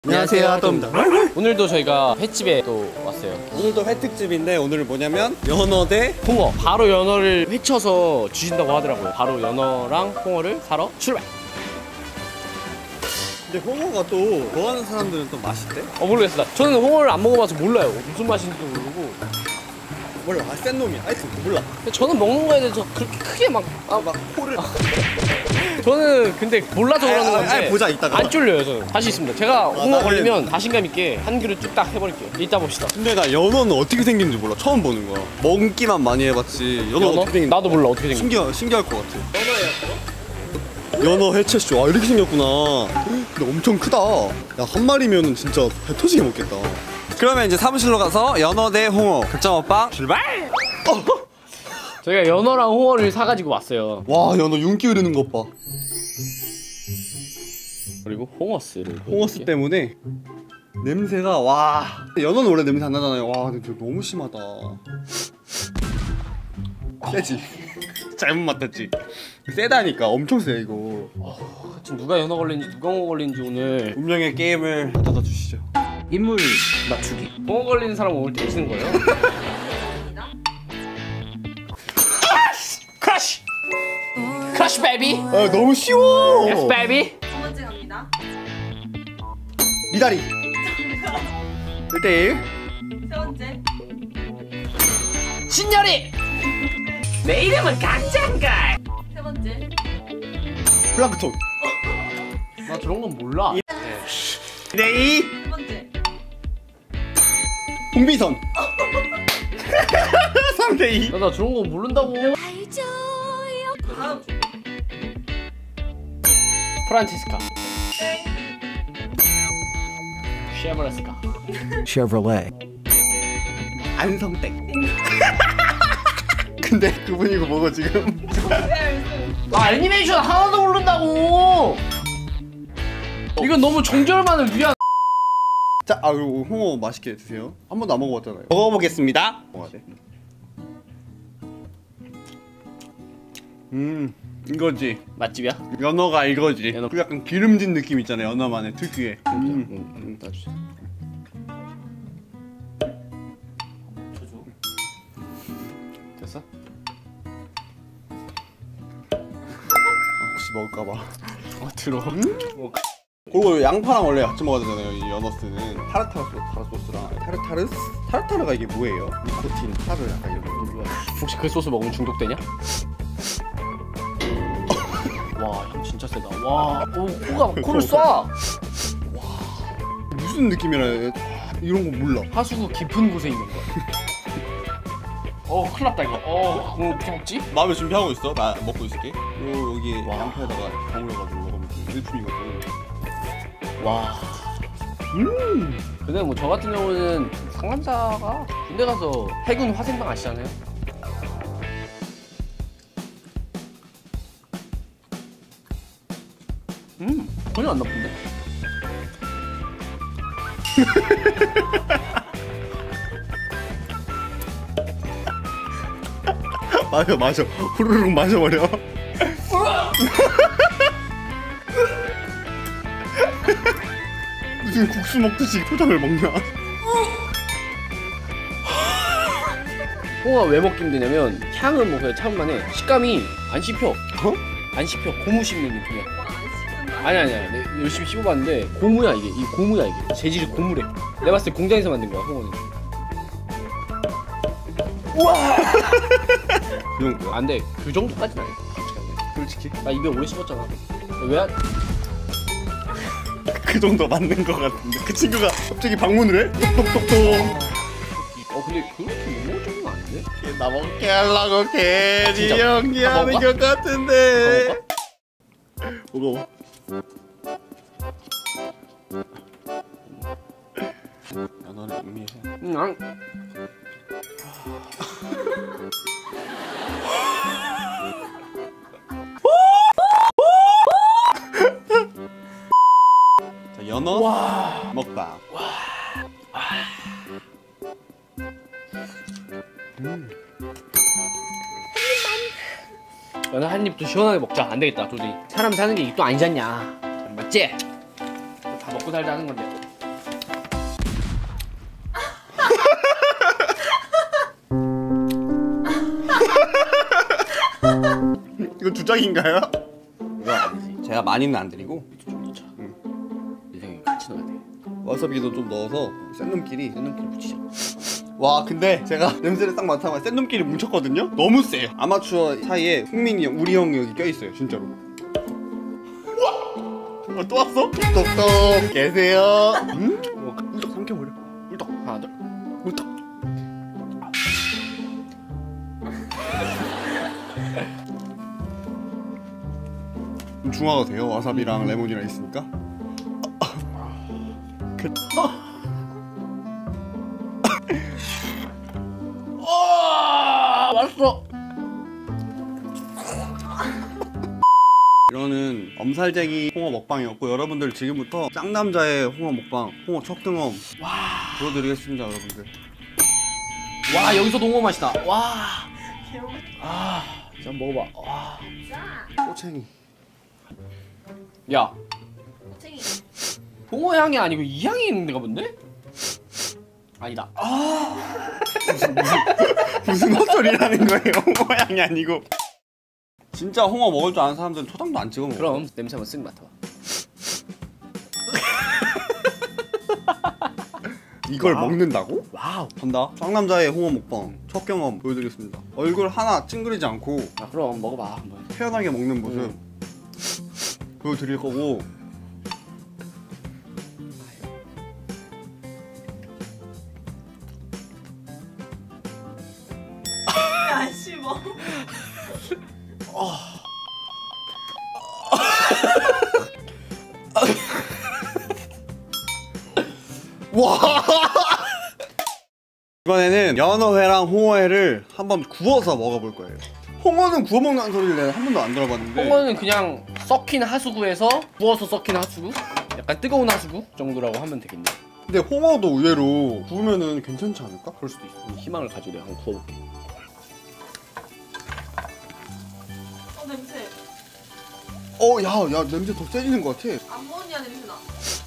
안녕하세요, 하도입니다. 오늘도 저희가 횟집에 또 왔어요. 오늘도 회특집인데 오늘은 뭐냐면 연어 대 홍어. 바로 연어를 회쳐서 주신다고 하더라고요. 바로 연어랑 홍어를 사러 출발! 근데 홍어가 또 좋아하는 사람들은 또 맛있대? 모르겠어. 저는 홍어를 안 먹어봐서 몰라요. 무슨 맛인지도 모르고. 몰라, 센 놈이야. 하여튼 몰라. 근데 저는 먹는 거에 대해서 그렇게 크게 막 코를 저는 근데 몰라서 그러는 건데 보자, 이따가. 안 쫄려요. 저는 다시 있습니다. 제가 홍어 걸리면 자신감 있게 한 그릇 뚝딱 해버릴게요. 이따 봅시다. 근데 나 연어는 어떻게 생긴지 몰라. 처음 보는 거야. 먹기만 많이 해봤지. 연어 어떻게 생긴지 나도 몰라. 어떻게 생긴지. 신기할 것 같아. 연어 해체쇼. 아, 이렇게 생겼구나. 근데 엄청 크다. 야, 한 마리면은 진짜 배 터지게 먹겠다. 그러면 이제 사무실로 가서 연어 대 홍어 극장 먹방 출발! 저희가 연어랑 홍어를 사가지고 왔어요. 와, 연어 윤기 흐르는 것 봐. 그리고 홍어스를 홍어스 때문에 냄새가 와. 연어는 원래 냄새 안 나잖아요. 와, 근데 너무 심하다. 세지? 잘못 맡았지? 세다니까. 엄청 세 이거. 지금 누가 연어 걸린지 누가 홍어 걸린지 오늘 운명의 게임을 가져다 주시죠. 인물 맞추기. 홍어 걸리는 사람 오늘 되시는 거예요? 크러쉬! 크러쉬 베이비! 아, 너무 쉬워! 예스 베이비! 첫 번째 갑니다. 미다리! 1대1. 세 번째. 신열이! 내 이름은 강장갈! 세 번째. 플랑크톤. 나 저런 건 몰라. 2대2. 세 번째. 홍비선. 3대2. 나 저런 거 모른다고. 다음. 프란치스카. 쉐브레스카. Chevrolet. 안성댁. 근데 그분이고 뭐고 지금? 나 애니메이션 하나도 모른다고. 이건 너무 정절만을 위한. 자, 이거 홍어 맛있게 드세요. 한 번도 안 먹어봤잖아요. 먹어보겠습니다. 먹어야 돼. 이거지. 맛집이야? 연어가 이거지. 연어. 그 약간 기름진 느낌 있잖아요. 연어만의 특유의. 따주세요. 됐어? 혹시 먹을까봐. 들어. 그리고 양파랑 원래 같이 먹어야 되잖아요. 이 연어스는 타르타르 소스랑 타르타르가 이게 뭐예요? 니코틴, 타르 약간 이런 거. 혹시 그 소스 먹으면 중독되냐? 와, 향 진짜 세다. 와, 코를 쏴. 무슨 느낌이라 이런 거 몰라. 하수구 깊은 곳에 있는 거야. 큰일 났다 이거. 어떻게 먹지? 마음에 준비하고 있어. 나 먹고 있을게. 여기 와. 양파에다가 버무려가지고 먹으면 일품이거든. 와. 근데 뭐 저 같은 경우는 상남자가 군대 가서 해군 화생방 아시잖아요? 전혀 안 나쁜데? 맞아. 후루룩 마셔버려. 무슨 국수 먹듯이 초장을 먹냐? 홍어가 왜 먹기 힘드냐면 향은 뭐 그냥 참만해. 식감이 안 씹혀. 안 씹혀. 고무 씹는 느낌이야. 안 씹는다. 아니야. 내가 열심히 씹어봤는데 고무야 이게. 이 고무야 이게. 재질이 고무래. 내가 봤을 때 공장에서 만든 거야 홍어는. 우와. 그 정도야? 안 돼. 그 정도까지는 아니야. 솔직히 나 입에 오래 씹었잖아. 왜 안? 그 정도 맞는 거 같은데. 그 친구가 갑자기 방문을 해? 똑똑똑똑. 근데 그렇게 못 먹을 정도는 아닌데? 나 먹게 하려고 괜히 진짜? 연기하는 것 같은데. 먹어. 연어를 음미해. 자, 연어 먹방. 연어 한 입도 시원하게 먹자. 안 되겠다 도저히. 사람 사는 게 이게 또 아니잖냐. 맞지? 다 먹고 살자 하는 건데. 부적인가요? 이거 아니지. 제가 많이는 안 드리고 좀 넣자. 응. 인생이 같이 넣어야 돼. 와사비도 좀 넣어서 센 놈끼리. 센 놈끼리 붙이자. 와 근데 제가 냄새를 딱 맡아봐 센 놈끼리 뭉쳤거든요? 너무 세요. 아마추어 사이에 흥민이 형, 우리 형 여기 껴있어요 진짜로. 또 왔어? 똑똑 계세요. 응? 꿀떡 삼켜버려. 꿀떡 하나 둘. 꿀떡. 좀 중화가 돼요. 와사비랑 레몬이랑 있으니까. 맛있어. 이거는 엄살쟁이 홍어 먹방이었고 여러분들 지금부터 짱남자의 홍어 먹방, 홍어 첫 경험 보여드리겠습니다 여러분들. 와 여기서도 홍어 맛이다. 와. 개운다. 아. 자 한번 먹어봐. 와. 꼬챙이. 야. 챙이. 홍어 향이 아니고 이 향이 있는 데가 뭔데? 아니다. 무슨 헛소리라는 거예요. 홍어 향이 아니고. 진짜 홍어 먹을 줄 아는 사람들은 초장도 안 찍어 먹어. 그럼 냄새 한번 쓱 맡아봐. 이걸 와우. 먹는다고? 와우. 간다. 짱남자의 홍어 먹방 첫 경험 보여드리겠습니다. 얼굴 하나 찡그리지 않고 아 그럼 먹어봐 한번. 태연하게 먹는 모습 보여드릴 거고. 야 씹어. 와. 이번에는 연어회랑 홍어회를 한번 구워서 먹어볼 거예요. 홍어는 구워 먹는 소리를 내가 한 번도 안 들어봤는데. 홍어는 그냥 썩힌 하수구에서 구워서 썩힌 하수구? 약간 뜨거운 하수구 정도라고 하면 되겠네. 근데 홍어도 의외로 구우면은 괜찮지 않을까? 그럴 수도 있어. 희망을 가지고 내가 한번 구워볼게. 냄새. 야 냄새 더 세지는 것 같아. 암모니아 냄새 나.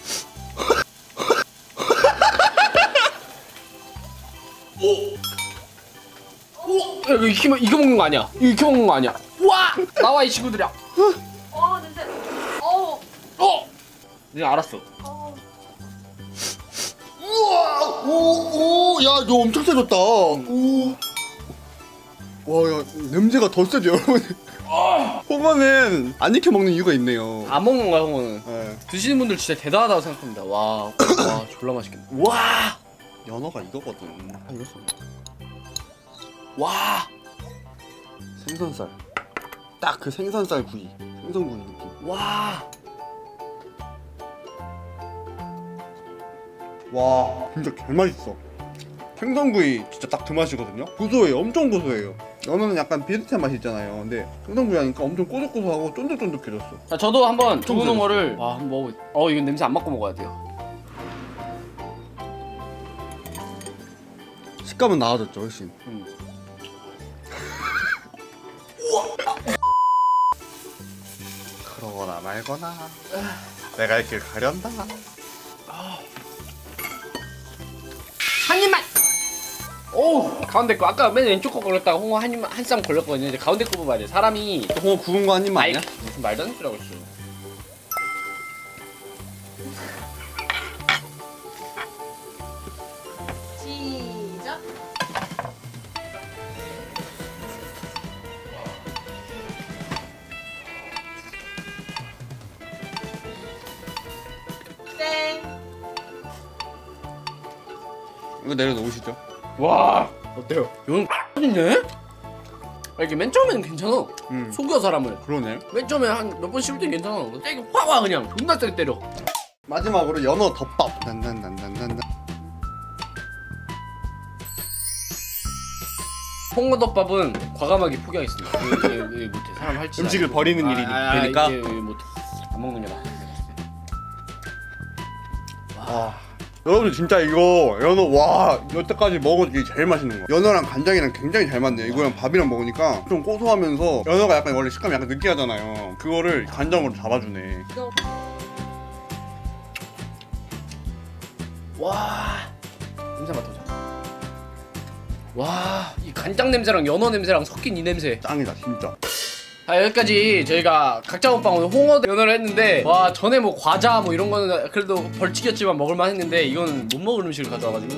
야, 이거 먹는 거 아니야? 이거 익혀 먹는 거 아니야? 와! 나와 이 친구들이야. 냄새. 어. 네 알았어. 우와! 야, 너 엄청 세졌다. 와, 야, 냄새가 더 세죠, 여러분. 홍어는 안 익혀 먹는 이유가 있네요. 안 먹는 거야 홍어는. 네. 드시는 분들 진짜 대단하다고 생각합니다. 와 졸라 맛있겠네. 와! 연어가 이거거든. 와! 생선살. 딱 그 생선살 구이. 생선구이 느낌. 와! 와, 진짜 개맛있어. 생선구이 진짜 딱 그 맛이거든요. 고소해요. 엄청 고소해요. 연어는 약간 비슷한 맛이 있잖아요. 근데 생선구이 하니까 엄청 꼬득꼬득하고 쫀득쫀득해졌어. 자 저도 한번 좀 두부는 거를 한번 먹어. 이건 냄새 안 맡고 먹어야 돼요. 식감은 나아졌죠, 훨씬. 그러거나 말거나 내가 이 길 가련다. 한 입만. 오 가운데 거 아까 맨 왼쪽 거 걸렸다가 홍어 한 쌈 걸렸거든요. 이제 가운데 거 뽑아야 돼. 사람이 홍어 구운 거 한 입만 아니야? 무슨 말도 안 되는 소리라고 했어. 시작. 땡. 이거 내려놓으시죠. 와 어때요? 이건 X인데? 이게 맨 처음에는 괜찮아. 속여 사람을. 그러네. 맨 처음에 한 몇 번 씹을 땐 괜찮아. 세게 확 와 그냥 존나 세게 때려. 마지막으로 연어 덮밥. 난난난난난. 홍어덮밥은 과감하게 포기하겠습니다. 이게 못해. 사람 할지. 음식을 버리는 일이 되니까. 이게 못해. 안 먹는 게 나아. 와. 여러분 진짜 이거 연어 와 여태까지 먹은 게 제일 맛있는 거. 연어랑 간장이랑 굉장히 잘 맞네요. 이거랑 밥이랑 먹으니까 좀 고소하면서 연어가 약간 원래 식감이 약간 느끼하잖아요. 그거를 간장으로 잡아주네. 와 냄새 맡아보자. 와 이 간장 냄새랑 연어 냄새랑 섞인 이 냄새. 짱이다 진짜. 여기까지 저희가 각자 먹방 오늘 홍어 연어를 했는데 와 전에 뭐 과자 뭐 이런 거는 그래도 벌칙이었지만 먹을만 했는데 이거는 못 먹을 음식을 가져와가지고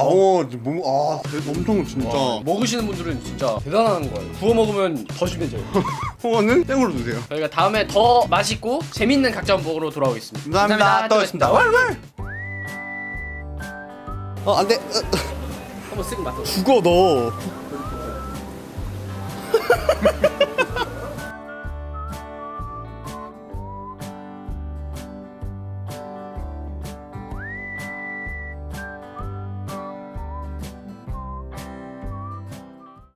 엄청 진짜. 먹으시는 분들은 진짜 대단한 거예요. 구워 먹으면 더 심해져요. 홍어는 땡으로 주세요. 저희가 다음에 더 맛있고 재밌는 각자 먹으러 돌아오겠습니다. 감사합니다. 또 뵙겠습니다. 왈왈. 안돼. 한번 쓱 맡아. 죽어 너.